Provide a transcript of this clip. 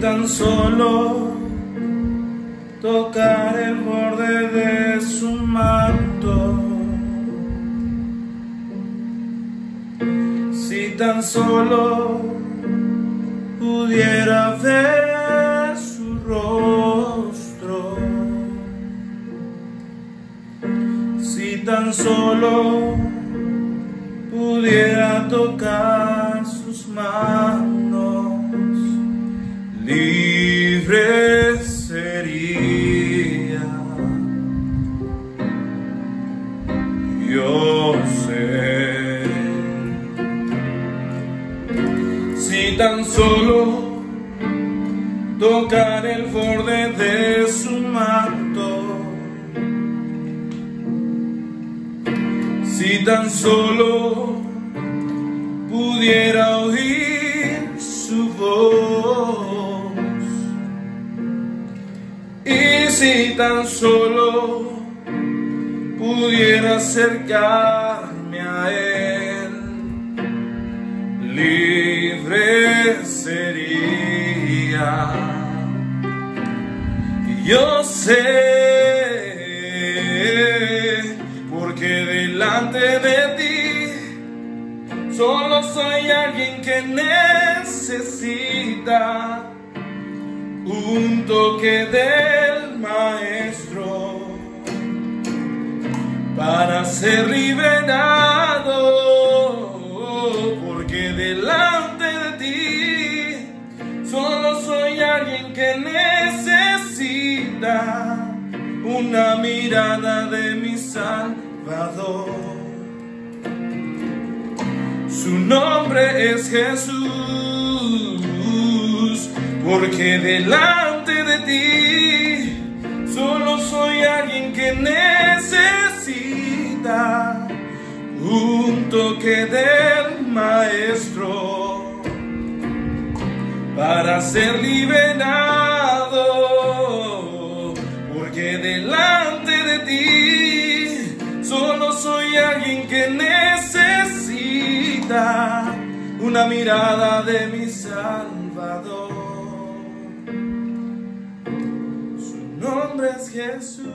tan solo tocar el borde de su manto, si tan solo pudiera ver su rostro, si tan solo pudiera tocar sus manos, libre sería. Yo sé, si tan solo tocar el borde de su manto, si tan solo pudiera oír su voz, y si tan solo pudiera acercarme a él, libre sería. Y yo sé, porque delante de ti solo soy alguien que necesita un toque del Maestro para ser liberado, porque delante de ti solo soy alguien que necesita una mirada de mi Salvador. Su nombre es Jesús, porque delante de ti solo soy alguien que necesita un toque del Maestro para ser liberado, porque delante de ti solo soy alguien que necesita una mirada de mi Salvador. Su nombre es Jesús.